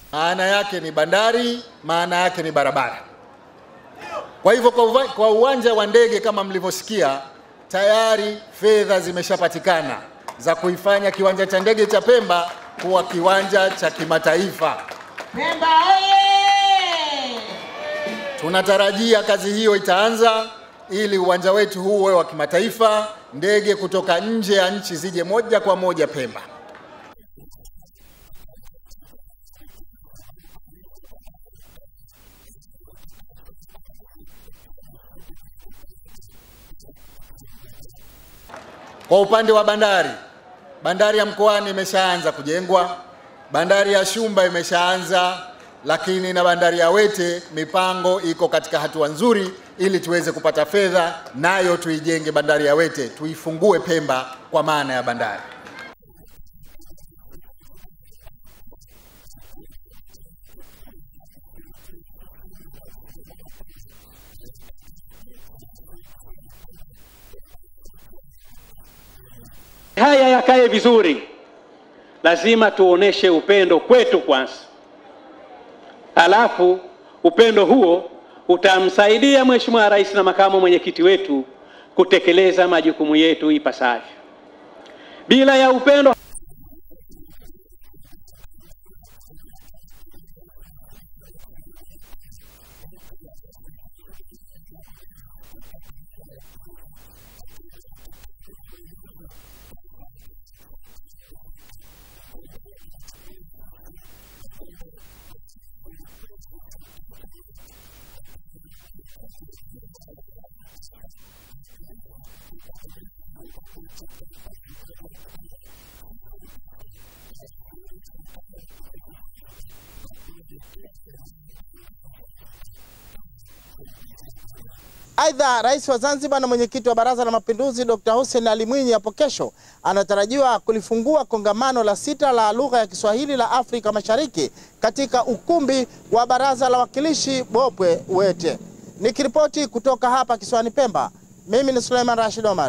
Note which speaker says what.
Speaker 1: maana yake ni bandari, maana yake ni barabara. Kwa hivyo kwa uwanja wa ndege kama mlivyosikia, tayari fedha zimeshapatikana za kuifanya kiwanja cha ndege cha Pemba kuwa kiwanja cha kimataifa.
Speaker 2: Pemba oye!
Speaker 1: Tunatarajia kazi hiyo itaanza ili uwanja wetu huu uwe wa kimataifa, ndege kutoka nje ya nchi zije moja kwa moja Pemba. Kwa upande wa bandari ya Mkoani imeshaanza kujengwa, bandari ya Shumba imeshaanza, lakini na bandari ya Wete mipango iko katika hatua nzuri ili tuweze kupata fedha nayo tuijenge bandari ya Wete, tuifungue Pemba kwa maana ya bandari.
Speaker 3: Haya yakae vizuri, lazima tuoneshe upendo kwetu kwanza. Alafu upendo huo utamsaidia Mheshimiwa Rais na makamu mwenyekiti wetu kutekeleza majukumu yetu ipasavyo. Bila ya upendo
Speaker 4: Aidha, Rais wa Zanzibar na mwenyekiti wa Baraza la Mapinduzi Dr. Hussein Ali Mwinyi hapo kesho anatarajiwa kulifungua kongamano la 6 la lugha ya Kiswahili la Afrika Mashariki katika ukumbi wa Baraza la Wawakilishi Bopwe Wete. Nikiripoti kutoka hapa kisiwani Pemba, mimi ni Suleiman Rashid Omar.